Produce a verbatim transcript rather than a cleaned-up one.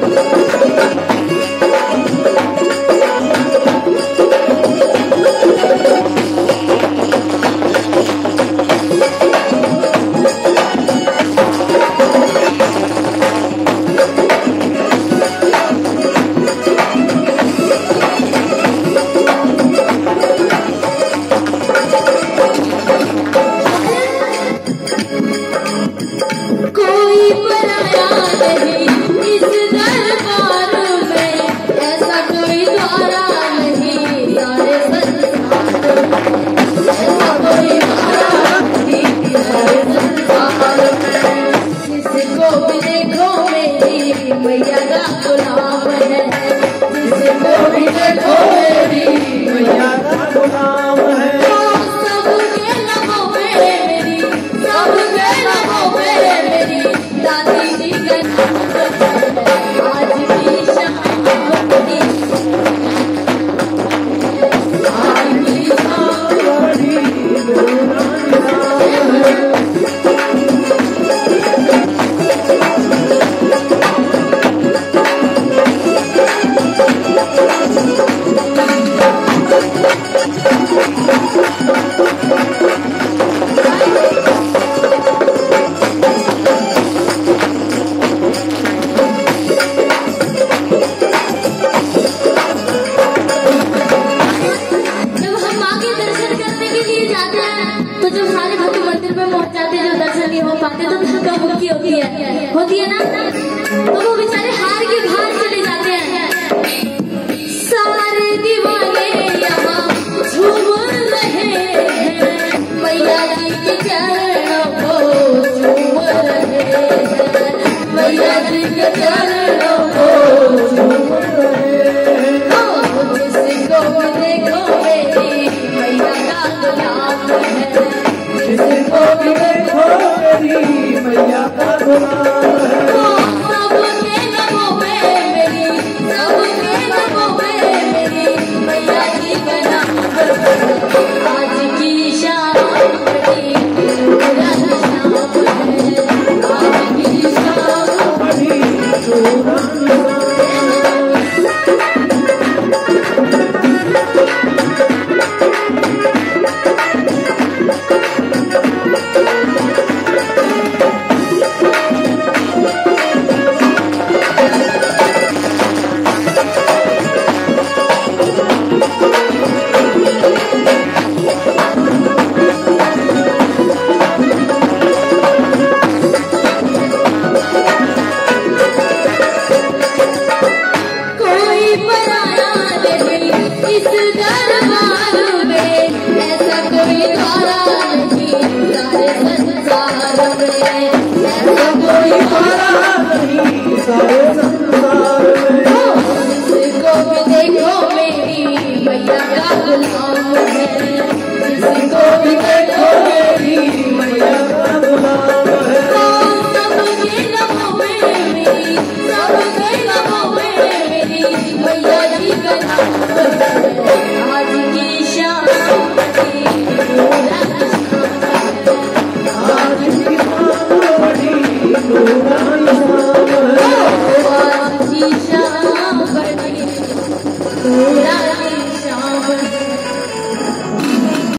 होती है ना, तो वो बेचारे हार के बाहर चले जाते हैं। सारे दीवाने यहाँ झूम रहे हैं, मैया जी के चरणों को झूम रहे हैं, मैया जी के चरणों को झूम रहे हैं। जिसको भी देखो मेरी मैया का गुलाम है, जिसको भी देखो मेरी मैया का गुलाम है। सारे